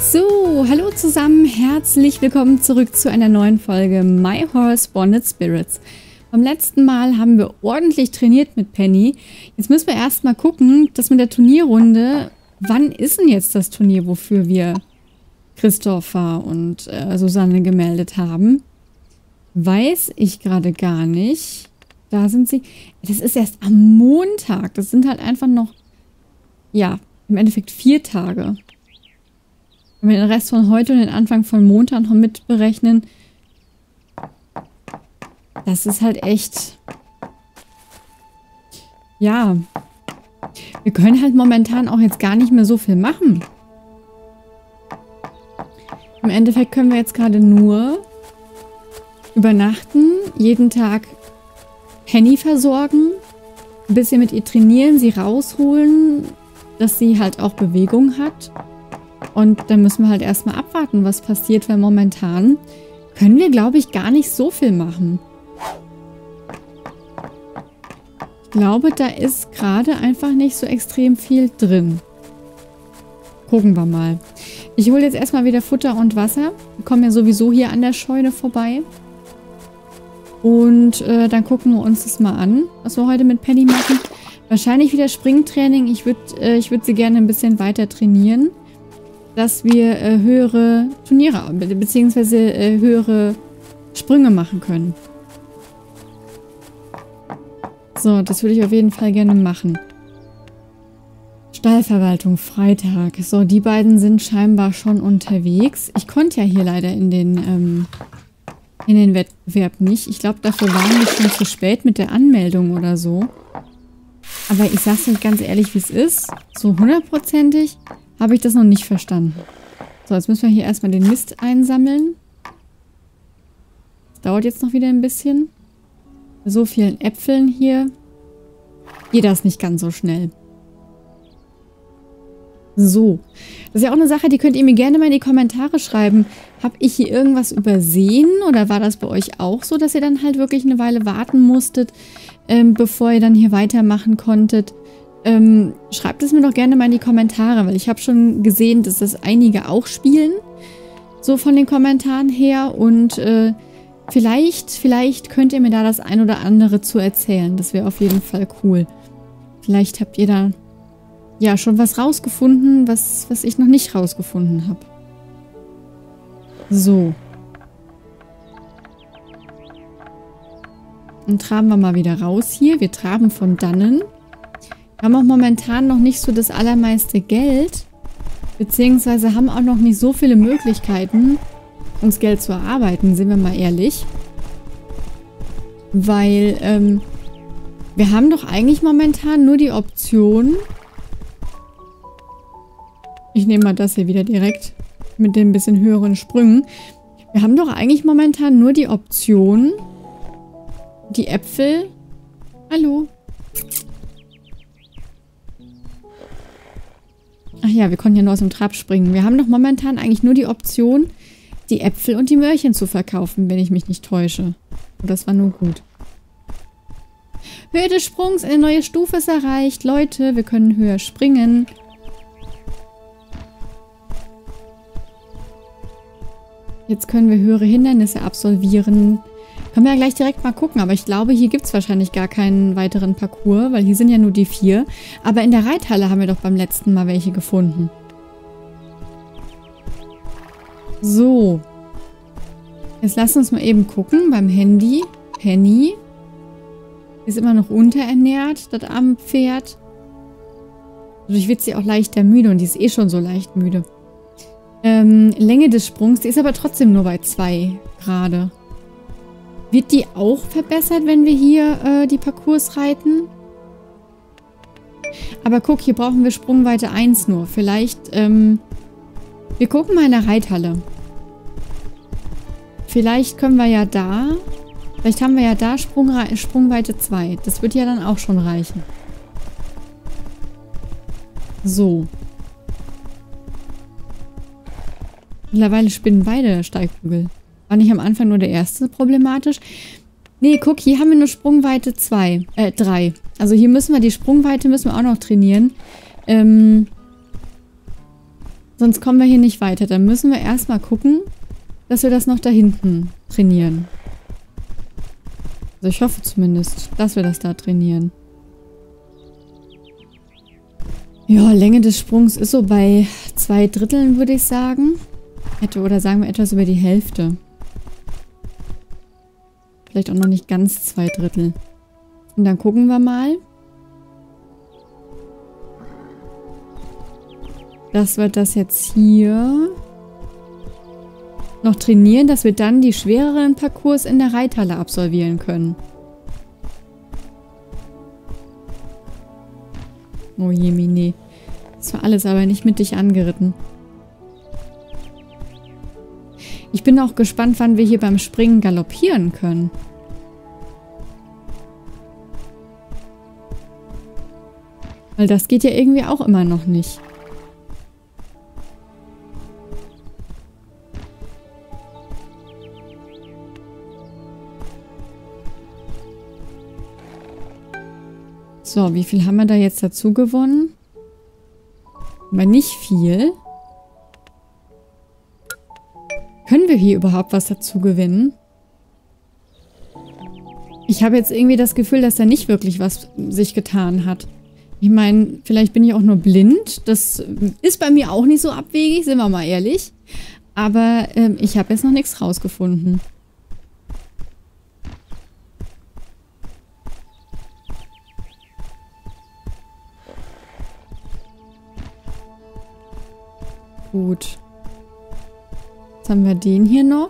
So, hallo zusammen, herzlich willkommen zurück zu einer neuen Folge My Horse Bonded Spirits. Beim letzten Mal haben wir ordentlich trainiert mit Penny. Jetzt müssen wir erstmal gucken, dass mit der Turnierrunde, wann ist denn jetzt das Turnier, wofür wir Christopher und Susanne gemeldet haben? Weiß ich gerade gar nicht. Da sind sie. Das ist erst am Montag. Das sind halt einfach noch, ja, im Endeffekt 4 Tage. Wenn wir den Rest von heute und den Anfang von Montag noch mitberechnen, das ist halt echt, ja, wir können halt momentan auch jetzt gar nicht mehr so viel machen. Im Endeffekt können wir jetzt gerade nur übernachten, jeden Tag Penny versorgen, ein bisschen mit ihr trainieren, sie rausholen, dass sie halt auch Bewegung hat. Und dann müssen wir halt erstmal abwarten, was passiert, weil momentan können wir, glaube ich, gar nicht so viel machen. Ich glaube, da ist gerade einfach nicht so extrem viel drin. Gucken wir mal. Ich hole jetzt erstmal wieder Futter und Wasser. Wir kommen ja sowieso hier an der Scheune vorbei. Und dann gucken wir uns das mal an, was wir heute mit Penny machen. Wahrscheinlich wieder Springtraining. Ich würd sie gerne ein bisschen weiter trainieren, dass wir höhere Turniere bzw. höhere Sprünge machen können. So, das würde ich auf jeden Fall gerne machen. Stallverwaltung, Freitag. So, die beiden sind scheinbar schon unterwegs. Ich konnte ja hier leider in den Wettbewerb nicht. Ich glaube, dafür waren wir schon zu spät mit der Anmeldung oder so. Aber ich sag's euch ganz ehrlich, wie es ist. So 100%ig habe ich das noch nicht verstanden. So, jetzt müssen wir hier erstmal den Mist einsammeln. Das dauert jetzt noch wieder ein bisschen. Bei so vielen Äpfeln hier geht das nicht ganz so schnell. So, das ist ja auch eine Sache, die könnt ihr mir gerne mal in die Kommentare schreiben. Habe ich hier irgendwas übersehen oder war das bei euch auch so, dass ihr dann halt wirklich eine Weile warten musstet, bevor ihr dann hier weitermachen konntet? Schreibt es mir doch gerne mal in die Kommentare, weil ich habe schon gesehen, dass das einige auch spielen. So von den Kommentaren her. Und vielleicht könnt ihr mir da das ein oder andere zu erzählen. Das wäre auf jeden Fall cool. Vielleicht habt ihr da ja schon was rausgefunden, was ich noch nicht rausgefunden habe. So. Dann traben wir mal wieder raus hier. Wir traben von dannen. Wir haben auch momentan noch nicht so das allermeiste Geld, beziehungsweise haben auch noch nicht so viele Möglichkeiten, uns Geld zu erarbeiten, sind wir mal ehrlich. Weil, wir haben doch eigentlich momentan nur die Option, ich nehme mal das hier wieder direkt mit den bisschen höheren Sprüngen. Wir haben doch eigentlich momentan nur die Option, die Äpfel, hallo. Ach ja, wir konnten ja nur aus dem Trab springen. Wir haben doch momentan eigentlich nur die Option, die Äpfel und die Möhrchen zu verkaufen, wenn ich mich nicht täusche. Und das war nur gut. Höhe des Sprungs, eine neue Stufe ist erreicht. Leute, wir können höher springen. Jetzt können wir höhere Hindernisse absolvieren. Können wir ja gleich direkt mal gucken, aber ich glaube, hier gibt es wahrscheinlich gar keinen weiteren Parcours, weil hier sind ja nur die 4. Aber in der Reithalle haben wir doch beim letzten Mal welche gefunden. So. Jetzt lassen wir uns mal eben gucken beim Handy. Penny ist immer noch unterernährt, das arme Pferd. Dadurch wird sie auch leichter müde und die ist eh schon so leicht müde. Länge des Sprungs, die ist aber trotzdem nur bei 2 gerade. Wird die auch verbessert, wenn wir hier die Parcours reiten? Aber guck, hier brauchen wir Sprungweite 1 nur. Vielleicht, wir gucken mal in der Reithalle. Vielleicht können wir ja da, vielleicht haben wir ja da Sprungweite 2. Das wird ja dann auch schon reichen. So. Mittlerweile spinnen beide Steigbügel. War nicht am Anfang nur der erste problematisch? Nee, guck, hier haben wir nur Sprungweite 3. Also hier müssen wir die Sprungweite auch noch trainieren. Sonst kommen wir hier nicht weiter. Dann müssen wir erstmal gucken, dass wir das noch da hinten trainieren. Also ich hoffe zumindest, dass wir das da trainieren. Ja, Länge des Sprungs ist so bei 2/3, würde ich sagen. Oder sagen wir etwas über die Hälfte. Vielleicht auch noch nicht ganz 2/3. Und dann gucken wir mal, dass wir das jetzt hier noch trainieren, dass wir dann die schwereren Parcours in der Reithalle absolvieren können. Oh je, Mine. Das war alles aber nicht mit dich angeritten. Ich bin auch gespannt, wann wir hier beim Springen galoppieren können. Weil das geht ja irgendwie auch immer noch nicht. So, wie viel haben wir da jetzt dazu gewonnen? Aber nicht viel. Können wir hier überhaupt was dazu gewinnen? Ich habe jetzt irgendwie das Gefühl, dass da nicht wirklich was sich getan hat. Ich meine, vielleicht bin ich auch nur blind. Das ist bei mir auch nicht so abwegig, sind wir mal ehrlich. Aber ich habe jetzt noch nichts rausgefunden. Gut. Jetzt haben wir den hier noch.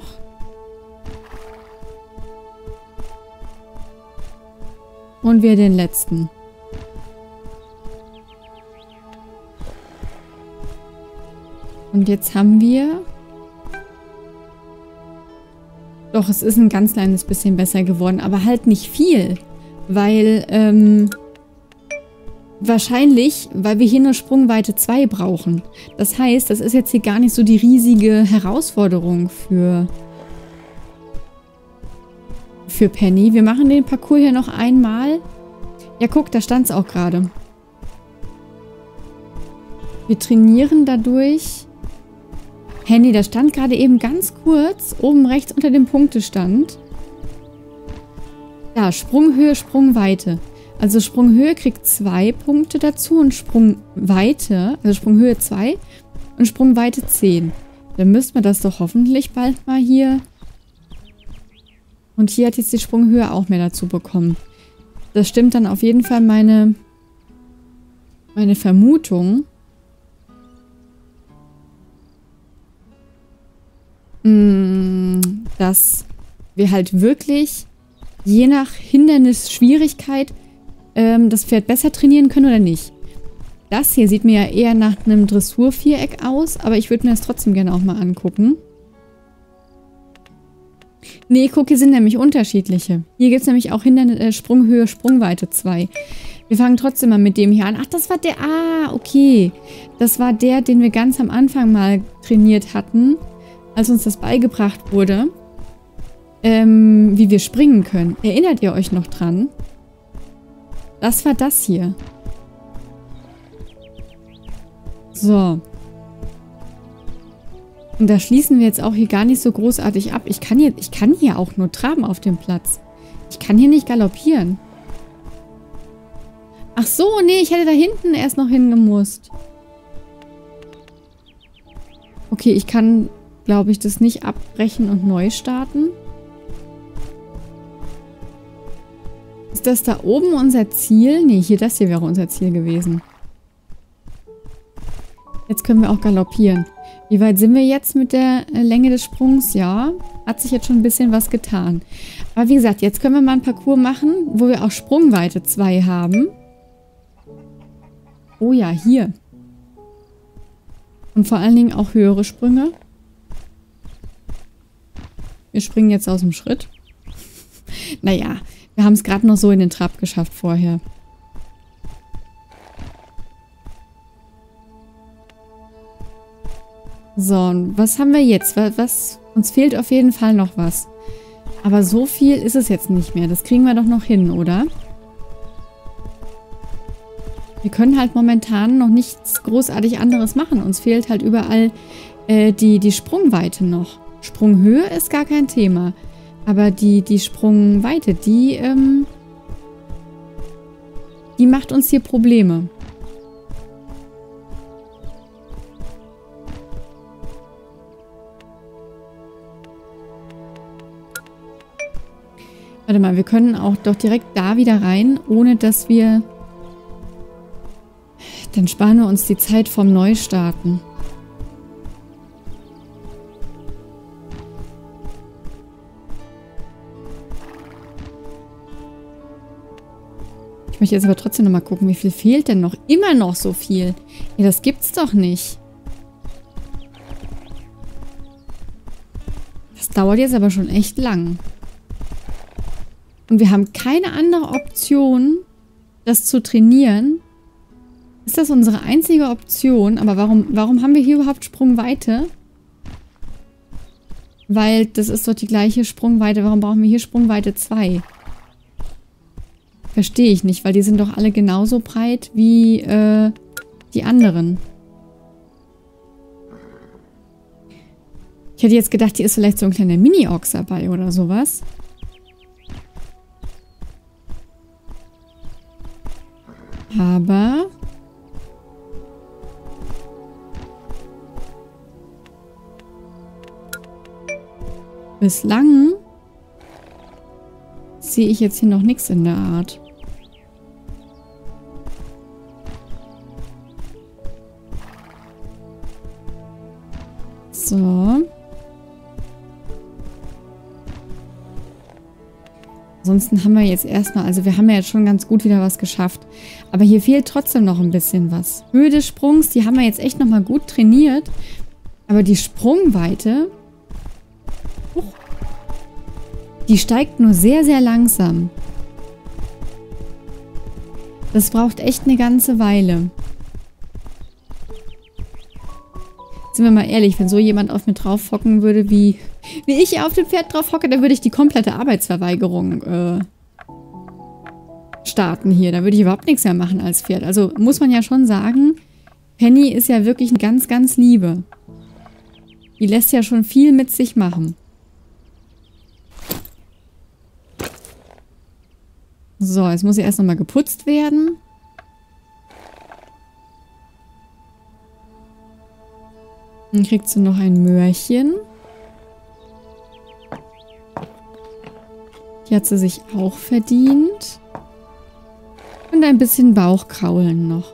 Und wir den letzten. Und jetzt haben wir... Doch, es ist ein ganz kleines bisschen besser geworden, aber halt nicht viel. Weil, wahrscheinlich, weil wir hier nur Sprungweite 2 brauchen. Das heißt, das ist jetzt hier gar nicht so die riesige Herausforderung für Penny. Wir machen den Parcours hier noch einmal. Ja, guck, da stand es auch gerade. Wir trainieren dadurch... Handy, da stand gerade eben ganz kurz oben rechts unter dem Punktestand. Ja, Sprunghöhe, Sprungweite. Also Sprunghöhe kriegt 2 Punkte dazu und Sprungweite, also Sprunghöhe 2 und Sprungweite 10. Dann müssten wir das doch hoffentlich bald mal hier... Und hier hat jetzt die Sprunghöhe auch mehr dazu bekommen. Das stimmt dann auf jeden Fall meine Vermutung. Dass wir halt wirklich je nach Hindernisschwierigkeit das Pferd besser trainieren können oder nicht. Das hier sieht mir ja eher nach einem Dressurviereck aus, aber ich würde mir das trotzdem gerne auch mal angucken. Nee, guck, hier sind nämlich unterschiedliche. Hier gibt es nämlich auch Sprunghöhe, Sprungweite 2. Wir fangen trotzdem mal mit dem hier an. Ach, das war der... Ah, okay. Das war der, den wir ganz am Anfang mal trainiert hatten, als uns das beigebracht wurde, wie wir springen können. Erinnert ihr euch noch dran? Das war das hier. So. Und da schließen wir jetzt auch hier gar nicht so großartig ab. Ich kann hier auch nur traben auf dem Platz. Ich kann hier nicht galoppieren. Ach so, nee, ich hätte da hinten erst noch hingemusst. Okay, ich kann, glaube ich, das nicht abbrechen und neu starten. Ist das da oben unser Ziel? Nee, das hier wäre unser Ziel gewesen. Jetzt können wir auch galoppieren. Wie weit sind wir jetzt mit der Länge des Sprungs? Ja, hat sich jetzt schon ein bisschen was getan. Aber wie gesagt, jetzt können wir mal einen Parcours machen, wo wir auch Sprungweite 2 haben. Oh ja, hier. Und vor allen Dingen auch höhere Sprünge. Wir springen jetzt aus dem Schritt. Naja, wir haben es gerade noch so in den Trab geschafft vorher. So, und was haben wir jetzt? Uns fehlt auf jeden Fall noch was. Aber so viel ist es jetzt nicht mehr. Das kriegen wir doch noch hin, oder? Wir können halt momentan noch nichts großartig anderes machen. Uns fehlt halt überall die Sprungweite noch. Sprunghöhe ist gar kein Thema. Aber die Sprungweite, die macht uns hier Probleme. Warte mal, wir können auch doch direkt da wieder rein, ohne dass wir... Dann sparen wir uns die Zeit vom Neustarten. Ich möchte jetzt aber trotzdem nochmal gucken, wie viel fehlt denn noch? Immer noch so viel. Ja, das gibt's doch nicht. Das dauert jetzt aber schon echt lang. Und wir haben keine andere Option, das zu trainieren. Ist das unsere einzige Option? Aber warum haben wir hier überhaupt Sprungweite? Weil das ist doch die gleiche Sprungweite. Warum brauchen wir hier Sprungweite 2? Verstehe ich nicht, weil die sind doch alle genauso breit wie die anderen. Ich hätte jetzt gedacht, hier ist vielleicht so ein kleiner Mini-Ochs dabei oder sowas. Aber... bislang sehe ich jetzt hier noch nichts in der Art. So. Ansonsten haben wir jetzt erstmal, also wir haben ja jetzt schon ganz gut wieder was geschafft. Aber hier fehlt trotzdem noch ein bisschen was. Höhe des Sprungs, die haben wir jetzt echt nochmal gut trainiert. Aber die Sprungweite, die steigt nur sehr, sehr langsam. Das braucht echt eine ganze Weile. Sind wir mal ehrlich, wenn so jemand auf mir drauf hocken würde, wie ich auf dem Pferd drauf hocke, dann würde ich die komplette Arbeitsverweigerung starten hier. Da würde ich überhaupt nichts mehr machen als Pferd. Also muss man ja schon sagen, Penny ist ja wirklich eine ganz, ganz Liebe. Die lässt ja schon viel mit sich machen. So, jetzt muss sie erst nochmal geputzt werden. Dann kriegt sie noch ein Möhrchen. Die hat sie sich auch verdient. Und ein bisschen Bauchkraulen noch.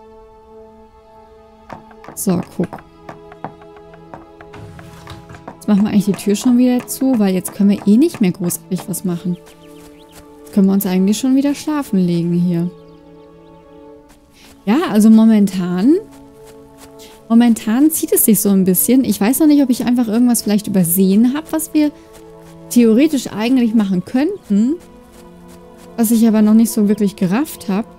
So, guck. Jetzt machen wir eigentlich die Tür schon wieder zu, weil jetzt können wir eh nicht mehr großartig was machen. Jetzt können wir uns eigentlich schon wieder schlafen legen hier. Ja, also momentan zieht es sich so ein bisschen. Ich weiß noch nicht, ob ich einfach irgendwas vielleicht übersehen habe, was wir theoretisch eigentlich machen könnten, was ich aber noch nicht so wirklich gerafft habe.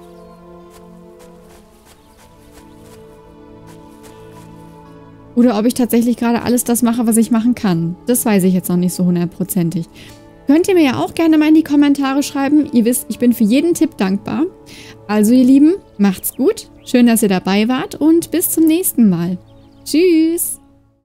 Oder ob ich tatsächlich gerade alles das mache, was ich machen kann. Das weiß ich jetzt noch nicht so hundertprozentig. Könnt ihr mir ja auch gerne mal in die Kommentare schreiben. Ihr wisst, ich bin für jeden Tipp dankbar. Also ihr Lieben, macht's gut. Schön, dass ihr dabei wart und bis zum nächsten Mal. Tschüss!